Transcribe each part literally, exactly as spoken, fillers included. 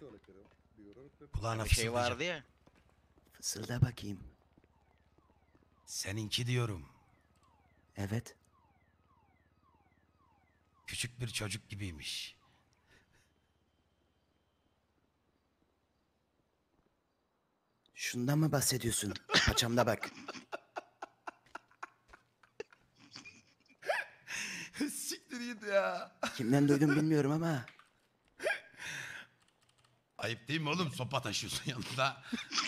Kulağına Bir şey fısıldayacak. vardı ya. Fısılda bakayım. Seninki diyorum. Evet. Küçük bir çocuk gibiymiş. Şundan mı bahsediyorsun? Paçamda bak. Siktir git ya. Kimden duydum bilmiyorum ama. Ayıp değil mi oğlum? Sopa taşıyorsun yanında.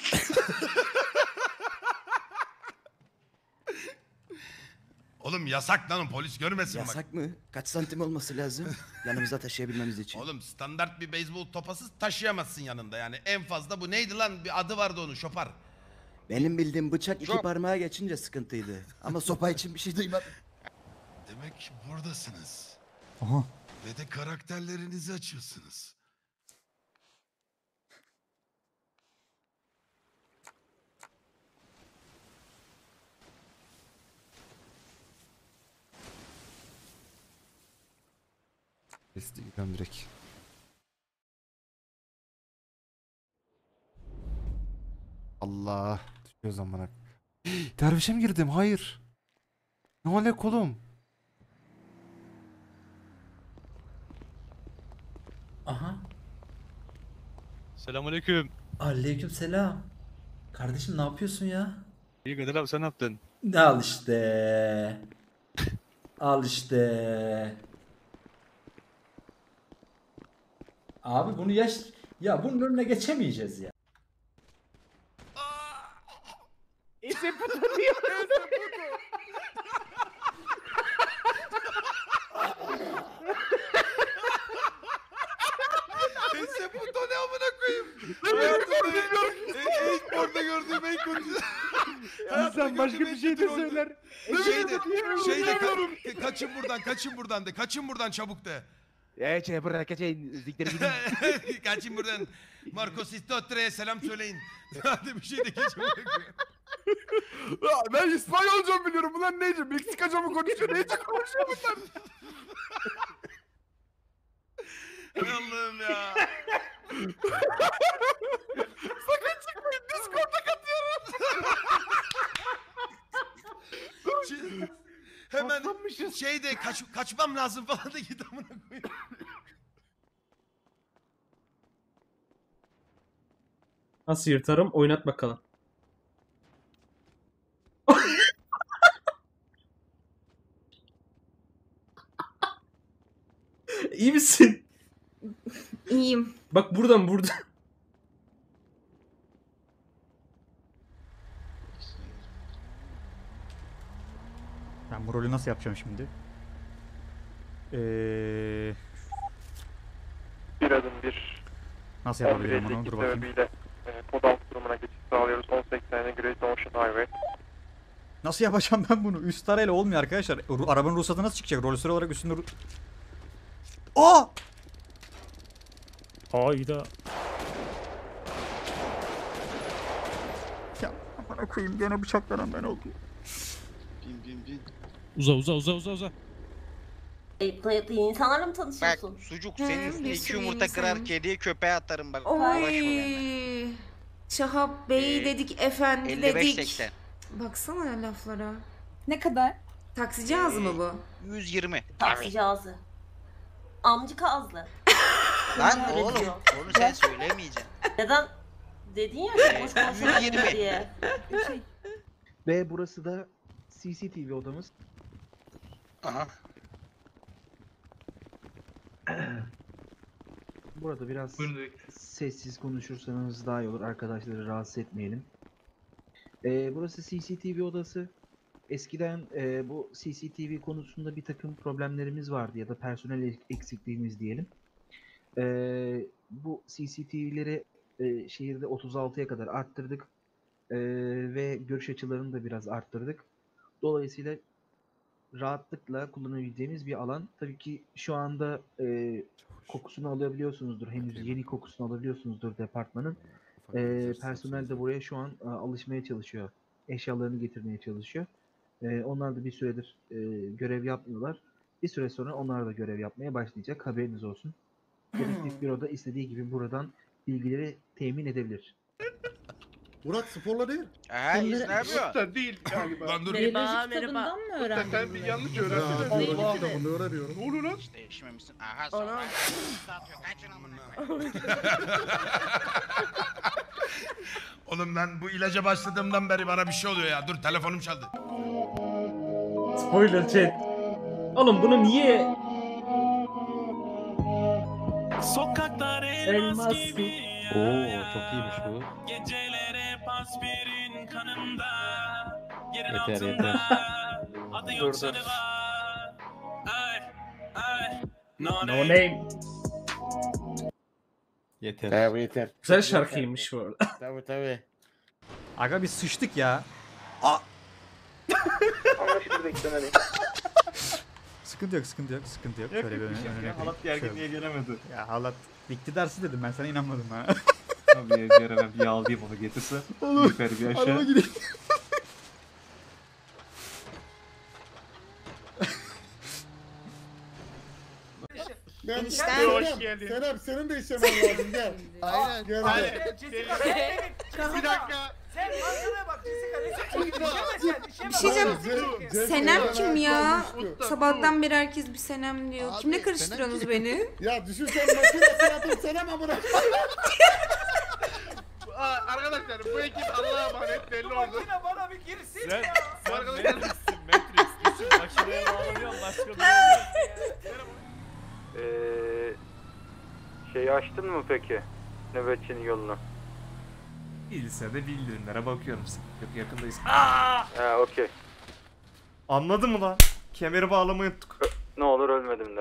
Oğlum yasak lan, polis görmesin bak. Yasak mı? Kaç santim olması lazım? Yanımıza taşıyabilmemiz için. Oğlum standart bir beyzbol topası taşıyamazsın yanında yani. En fazla bu neydi lan? Bir adı vardı onun, şopar. Benim bildiğim bıçak iki Çok. parmağa geçince sıkıntıydı. Ama sopa için bir şey duymadım. Demek buradasınız. Aha. Ve de karakterlerinizi açıyorsunuz. Kesti gidelim direkt. Allah. Düşüyor zamana. Dervişe mi girdim? Hayır. Ne olacak oğlum? Aha. Selamünaleyküm. Aleykümselam. Kardeşim ne yapıyorsun ya? İyi Kadir abi, sen ne yaptın? Al işte. Al işte. Abi bunu yaş... Ya bunun önüne geçemeyeceğiz ya. Ese puto diyor. Ese puto ne amına koyayım? Hayatımda bilmiyorum. İlk porno gördüğüm en kötü. İnsan başka bir şey de söyler. Şeyde, şeyde ka- kaçın buradan, kaçın buradan de. Kaçın buradan çabuk de. Ya şey burada kaçayım. Zikleri gidin. Kaçın buradan. Marcos Istotre'ye selam söyleyin. Hadi bir şey de geçin. Ben İspanyolca biliyorum. Bunlar neyce? Meksikaca mı konuşuyor? Neyce konuşuyor bunlar? Hay Allah'ım ya. Sakın çıkmayın. Discord'a katıyorum. Şey- hemen şeyde kaç, kaçmam lazım falan da git amına koyayım. Nasıl yırtarım? Oynat bakalım. İyi misin? İyiyim. Bak buradan burada. Ben bu rolü nasıl yapacağım şimdi? Eee... Bir adım bir. Nasıl yapabilirim onu? Dur bakayım. Sebebiyle kod altı durumuna geçiş sağlıyoruz. on seksene Great Ocean Highway. Nasıl yapacağım ben bunu? Üst tarayla olmuyor arkadaşlar. Ru- Arabanın ruhsatı nasıl çıkacak? Rolsör olarak üstünde... ru- Aa! Hayda. Ya bana koyayım gene bıçaklanan ben oldum. Bin bin bin. Uza uza uza uza uza. Ayıplı ayıplı insanlarla mı Bak tanışıyorsun? sucuk Hı, senin üstüne bir iki sürü yumurta kırar, insanım. kediye köpeğe atarım bak. Uğraşma benimle. Oy. Şahap Bey Ee, dedik, efendi elli beş dedik. seksen. Baksana ya laflara. Ne kadar? Taksici ağzı mı bu? yüz yirmi. Taksici ağzı. Amcık ağızlı. Lan Öyle oğlum diyor. onu sen söylemeyeceksin. Neden? Dedin ya Ee, boş konuşma yüz yirmi. diye. Şey, Ve burası da C C T V odamız. Aha. Burada biraz sessiz konuşursanız daha iyi olur. Arkadaşları rahatsız etmeyelim. Ee, burası C C T V odası. Eskiden e, bu C C T V konusunda bir takım problemlerimiz vardı ya da personel ek- eksikliğimiz diyelim. Ee, bu C C T V'leri e, şehirde otuz altıya kadar arttırdık. Ee, ve görüş açılarını da biraz arttırdık. Dolayısıyla rahatlıkla kullanabileceğimiz bir alan. Tabii ki şu anda e, kokusunu alabiliyorsunuzdur. Henüz yeni kokusunu alabiliyorsunuzdur departmanın. E, personel de buraya şu an e, alışmaya çalışıyor. Eşyalarını getirmeye çalışıyor. E, onlar da bir süredir e, görev yapmıyorlar. Bir süre sonra onlar da görev yapmaya başlayacak. Haberiniz olsun. Dedektif büroda istediği gibi buradan bilgileri temin edebilir. Murat sporla değil. Aha İz ne yapıyor? Usta değil galiba. Lan dur. Merhaba merhaba. mı öğrendin? Sen bir yanlış öğrendin. Değil Allah misiniz? bunu öğreniyorum. Ne oluyor lan? Hiç değişmemişsin. Aha sonra. Satıyor. Kaçın amına koyayım. Oğlum ben bu ilaca başladığımdan beri bana bir şey oluyor ya. Dur telefonum çaldı. Spoiler chat. Oğlum bunu niye? Sokaklar Elmas gibi. Oo çok iyiymiş bu. Gecelere paspirin kanımda. Yerin Yeter, altında. yeter. Adı Dur, yok dur. sonu var. Ay ay. No No name. name. Yeter. Evet yeter. Güzel şarkıymış bu arada. Tabii tabii. Aga biz sıçtık ya. Anlaşılır beklemedim. Sıkıntı yok, sıkıntı yok, sıkıntı yok. Şöyle bir önüne, önüne koyayım. Halat gerginliğe gelemedi. Ya halat iktidar dedim, ben sana inanmadım ha. Tabii bir ara ben bir yağlayayım onu getirse. Oğlum, Yukarı bir Araba aşağı. gidiyor. Ben Enişte. Hoş geldin. Serap senin de işlemen lazım gel. Aynen. Gel gel. Bir dakika. Bir şey diyeceğim. Cem- Cem- Senem Cem- kim ya? Cem- Sabahtan beri herkes bir Senem diyor. Kimle karıştırıyorsunuz beni? Ya düşün sen makine sıratın Senem amına. Arkadaşlar bu ekip Allah'a emanet belli oldu. Makine bana bir girsin Sen, ya. sen Arkadaşlar- Matrix'sin Matrix. Düşün makineye bağlanıyorsun başka bir oluyor. Eee şeyi açtın mı peki? Nöbetçinin yolunu. Bilse de bildirimlere bakıyorum. Yok yakındayız. He okey. Anladın mı lan? Kemeri bağlamayı unuttuk. Ne olur ölmedim de.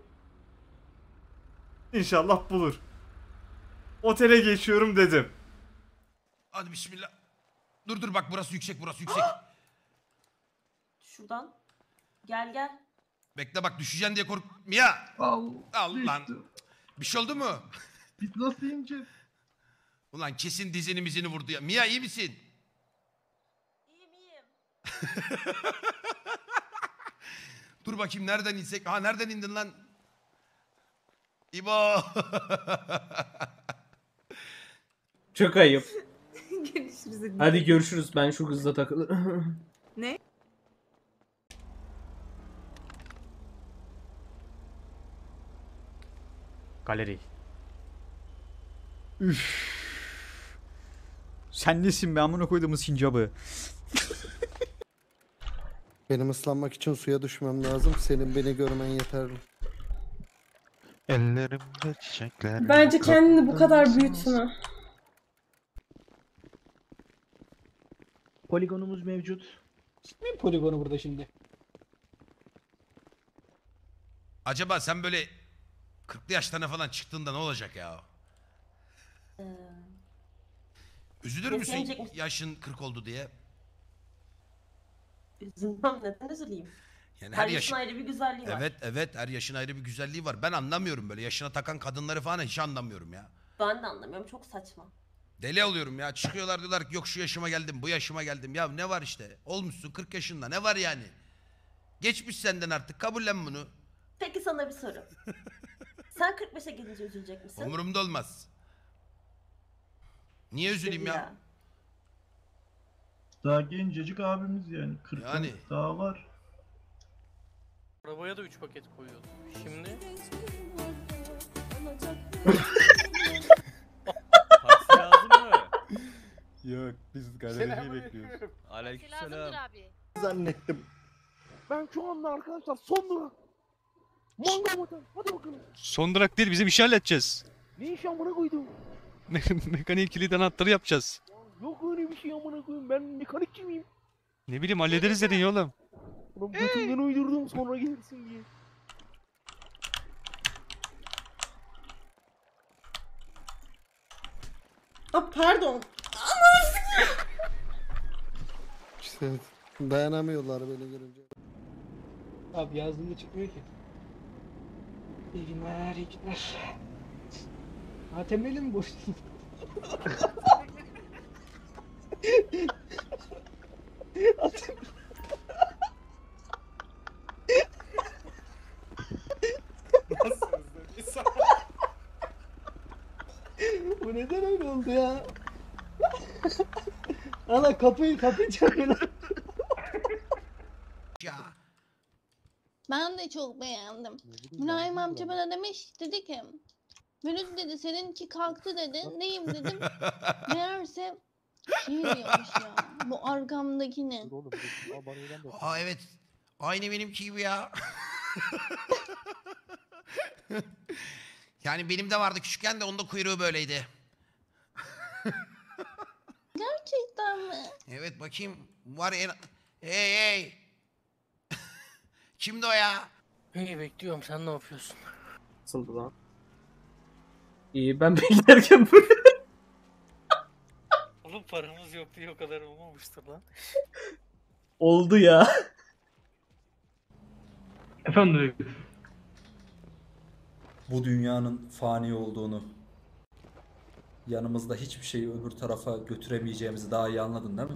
İnşallah bulur. Otele geçiyorum dedim. Hadi bismillah. Dur dur bak burası yüksek burası yüksek. Şuradan. Gel gel. Bekle bak düşeceksin diye kork... Mia! Al. Al lan. Bir şey oldu mu? Biz nasıl ineceğiz? Ulan kesin dizini mizini vurdu ya. Mia iyi misin? İyiyim iyiyim. Dur bakayım nereden insek? Ha nereden indin lan? İbo. Çok ayıp. Görüşürüz. Hadi görüşürüz. Ben şu kızla takılırım. Galeri. Üf. Sen nesin be amına koyduğumuz sincabı? Benim ıslanmak için suya düşmem lazım. Senin beni görmen yeterli. Ellerimde çiçekler. Bence kendini bu kadar büyütme. Poligonumuz mevcut. Ne poligonu burada şimdi? Acaba sen böyle kırklı yaşlarına falan çıktığında ne olacak ya? Üzülür müsün Yaşayacak mısın? yaşın kırk oldu diye? Üzülmem, neden üzüleyim? Yani Her her yaşın yaş... ayrı bir güzelliği var. Evet evet her yaşın ayrı bir güzelliği var. Ben anlamıyorum böyle yaşına takan kadınları falan hiç anlamıyorum ya. Ben de anlamıyorum, çok saçma. Deli oluyorum ya. Çıkıyorlar diyorlar ki yok şu yaşıma geldim, bu yaşıma geldim. Ya ne var işte? Olmuşsun kırk yaşında. Ne var yani? Geçmiş senden artık. Kabullen bunu. Peki sana bir soru. Sen kırk beşe gelince üzülecek misin? Umurumda olmaz. Niye üzüleyim ya? Daha gencecik abimiz yani. kırk Yani. daha var. Arabaya da üç paket koyuyordum. Şimdi Taksi lazım mı? Yok biz galeriyi bekliyoruz. Aleykümselam. Zannettim. Ben şu anda arkadaşlar son durak. Mango motor. Hadi bakalım. Son durak değil bizim işi halledeceğiz. Ne iş amına koydum? Me- mekanik kilit anahtarı yapacağız. Yok öyle bir şey amına koyayım. Ben mekanikçi miyim? Ne bileyim hallederiz dedin ya oğlum. Ulan götümden uydurdum sonra gelirsin diye. Aa, pardon. İşte dayanamıyorlar beni görünce. Abi yazdığında çıkmıyor ki. İyi günler, iyi günler. Ha temeli mi boş? Bu neden öyle oldu ya? Ana kapıyı kapıyı çalıyor. Ya. Ben de çok beğendim. Mülayim amca bana demiş, dedi ki Mürüz dedi seninki kalktı dedi. Neyim dedim. Meğerse şey diyormuş ya. Bu arkamdaki ne? Aa evet. Aynı benimki gibi ya. Yani benim de vardı küçükken de onda kuyruğu böyleydi. Gerçekten mi? Evet bakayım. Var en... Hey hey. Kimdi o ya? İyi bekliyorum, sen ne yapıyorsun? Nasıldı lan? İyi ben beklerken böyle. Oğlum paramız yok diye o kadar olmamıştır lan. Oldu ya. Efendim. Bu dünyanın fani olduğunu, yanımızda hiçbir şeyi öbür tarafa götüremeyeceğimizi daha iyi anladın değil mi?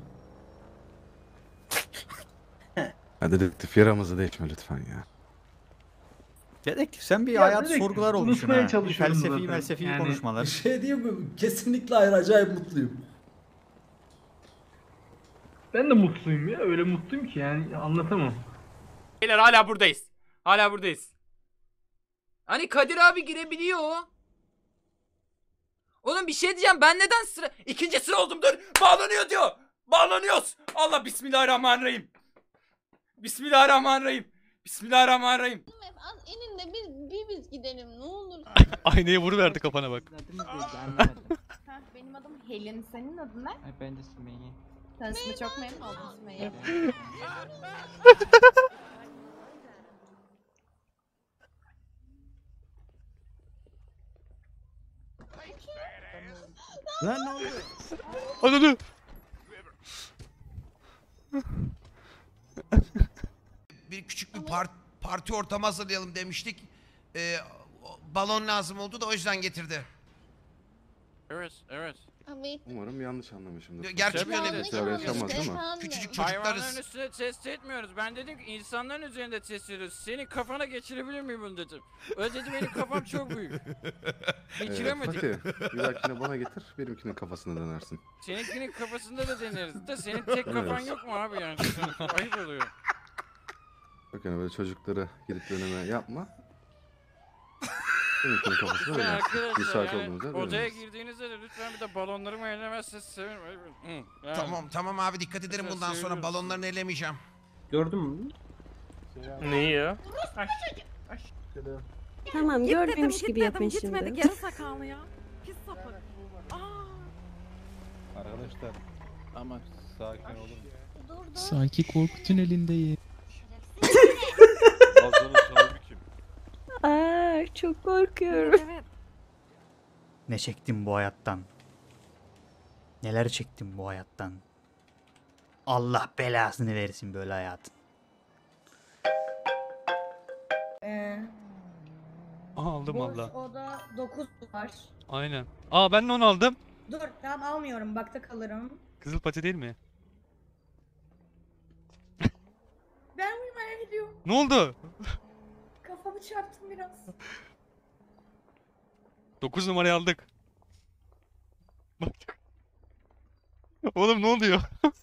Ya dedektif yaramızı değişme lütfen ya. Dedektif sen bir Ya hayat dedektif, sorgular olmuşsun unutmaya ha. çalışıyorum Felsefi zaten. felsefi Yani konuşmalar. Bir şey diyeyim mi? Kesinlikle hayır, acayip mutluyum. Ben de mutluyum ya. Öyle mutluyum ki yani anlatamam. Beyler hala buradayız. Hala buradayız. Hani Kadir abi girebiliyor. Oğlum bir şey diyeceğim, ben neden sıra... İkinci sıra oldum, dur. Bağlanıyor diyor. Bağlanıyoruz. Allah bismillahirrahmanirrahim. Bismillahirrahmanirrahim. Bismillahirrahmanirrahim. Az eninde bir, bir biz gidelim ne olur. Aynayı vuruverdi kafana bak. Heh, benim adım Helin, senin adın ne? Ben de Sümeyye. Tanışma çok memnun oldum Sümeyye. Lan ne oldu? Ananı. Bir küçük bir part- parti ortamı hazırlayalım demiştik. Ee, o- balon lazım oldu da o yüzden getirdi. Evet, evet. Evet. Umarım yanlış anlamışımdır. Gerçi böyle böyle bir şey yaşamaz değil mi? Küçücük Hayvanların çocuklarız. üstüne test etmiyoruz. Ben dedim ki insanların üzerinde test ediyoruz. Senin kafana geçirebilir miyim bunu dedim. Öyle dedi, benim kafam çok büyük. Ee, Geçiremedik. Fatih, bir dahakine bana getir, benimkinin kafasına dönersin. Seninkinin kafasında da deneriz de senin tek kafan Deneriz. yok mu abi yani? Ayıp oluyor. Bak yani böyle çocukları gidip deneme yapma. Benimkinin kafasına Lütfen dönersin. arkadaşlar Müsait yani olduğunuzda odaya döneriz. girdiğinizde de lütfen bir de balonlarımı ellemezseniz sevinirim. Hı, yani. Tamam tamam abi dikkat ederim Lütfen bundan sonra seviyoruz. balonlarını elemeyeceğim. Gördün mü? Neyi ya? Tamam görmemiş gibi yapın şimdi. Gitmedik geri sakallı ya. Pis sapık. Arkadaşlar ama sakin olun. Sanki korku tünelindeyim. Balkonun sahibi kim? Aa çok korkuyorum. Evet. Ne çektim bu hayattan? Neler çektim bu hayattan? Allah belasını versin böyle hayatın. Ee, Aha aldım valla. oda dokuz var. Aynen. Aa ben de onu aldım. Dur tamam almıyorum. Bakta kalırım. Kızıl pati değil mi? Ben uyumaya gidiyorum. Ne oldu? Kafamı çarptım biraz. dokuz numarayı aldık. Baktık. Oğlum ne oluyor?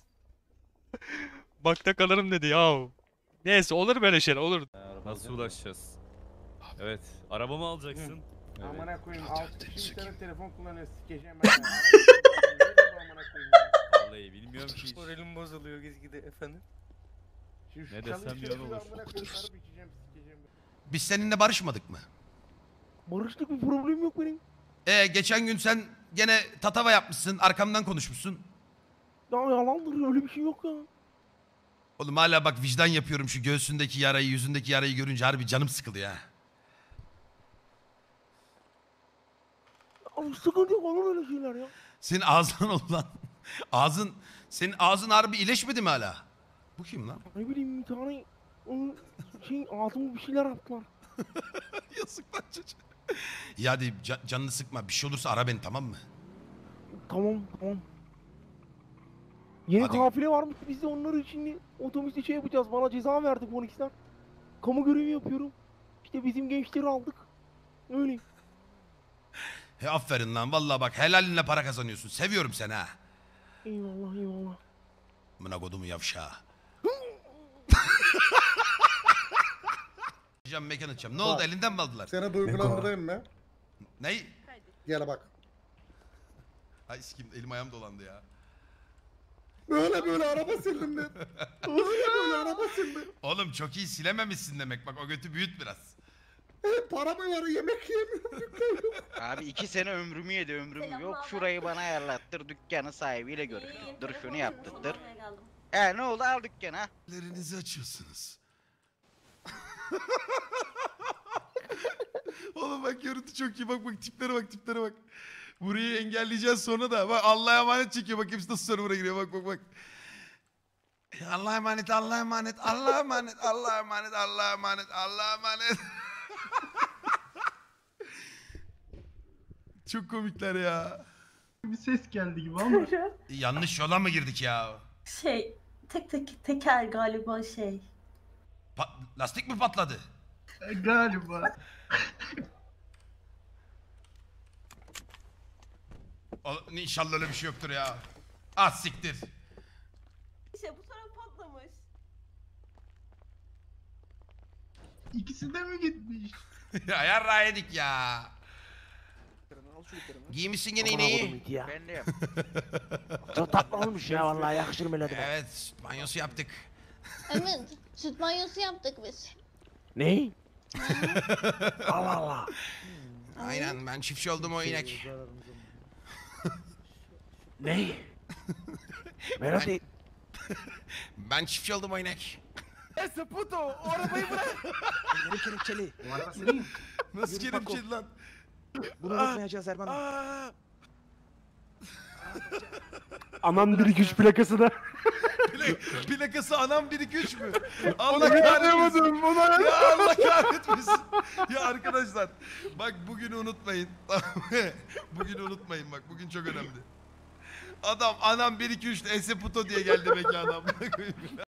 Bakta kalırım dedi yahu. Neyse olur böyle şeyler olur. Nasıl ulaşacağız? Evet, arabamı alacaksın. Evet. Amına koyayım altı kişi bir tane telefon kullanıyor sikeceğim ben ya. Amına koyayım ya. Vallahi bilmiyorum ki hiç. Moralim bozuluyor gizgide efendim. Şu- şu Ne desem çalışıyor, yalan olur. amına koyayım, sarıp içeceğim, sikeceğim. Biz seninle barışmadık mı? Barıştık, bir problem yok benim. Ee, geçen gün sen gene tatava yapmışsın, arkamdan konuşmuşsun. Ya yalandır, öyle bir şey yok ya. Oğlum hala bak vicdan yapıyorum şu göğsündeki yarayı, yüzündeki yarayı görünce harbi canım sıkılıyor ha. Abi sıkıntı yok, olur öyle şeyler ya. Senin ağzın olan ağzın senin ağzın harbi iyileşmedi mi hala? Bu kim lan? Ne bileyim bir tane onun şey ağzıma bir şeyler attılar. Yazık lan çocuğa. İyi hadi ca- canını sıkma. Bir şey olursa ara beni tamam mı? Tamam tamam. Yeni Hadi. kafile varmış, biz de onları şimdi otobüste şey yapacağız. Bana ceza verdi polisler. Kamu görevi yapıyorum. İşte bizim gençleri aldık. Öyle. He aferin lan vallahi bak helalinle para kazanıyorsun. Seviyorum seni ha. Eyvallah eyvallah. Amına kodumu yavşağı. Cam mekan açacağım. Ne oldu Bak, elinden mi aldılar? Seni duygulandırayım mı? Ney? Gel bak. Ay sikim elim ayağım dolandı ya. Böyle böyle araba sildim ben. Böyle böyle araba sildim. Oğlum çok iyi silememişsin demek. Bak o götü büyüt biraz. E, para mı var yemek yemiyorum. Abi iki sene ömrümü yedi ömrümü yok. Şurayı bana ayarlattır dükkanı sahibiyle görüştür. Şunu yaptırdır. E ne oldu al dükkanı ha. Ellerinizi açıyorsunuz. Oğlum bak görüntü çok iyi. Bak bak tiplere bak tiplere bak. Burayı engelleyeceğiz sonra da. Bak Allah'a emanet çekiyor. Bak hepsi nasıl server'a giriyor. Bak bak bak. Allah'a emanet, Allah'a emanet, Allah'a emanet, Allah'a emanet, Allah'a emanet, Allah'a emanet. Çok komikler ya. Bir ses geldi gibi ama. Yanlış yola mı girdik ya? Şey, tek tek teker galiba şey. Pa- lastik mi patladı? Galiba. O, inşallah öyle bir şey yoktur ya. Az siktir. İşte bu taraf patlamış. İkisi de mi gitmiş? Ya yarrağı yedik ya. Giymişsin gene iğneyi. Ben de yap. Çok tatlı olmuş ya vallahi yakışır melodi. Evet süt banyosu yaptık. Evet. Süt banyosu yaptık biz. Ne? Allah Allah. Aynen ben çiftçi oldum o inek. Ne? Melodi. Ben çiftçi oldum o inek. Ese puto o arabayı bırak. Benim kelepçeli. O araba senin. Nasıl Yürü Paco. kelepçeli lan? Bunu unutmayacağız Erman. Aman bir iki üç plakası da. Plak- plakası anam bir iki üç mü? Allah Ona kahretmesin. yapamadım, ona Ya Allah kahretmesin. Ya arkadaşlar bak bugünü unutmayın. Bugünü unutmayın bak bugün çok önemli. Adam anam bir iki üç Ese Puto diye geldi mekana.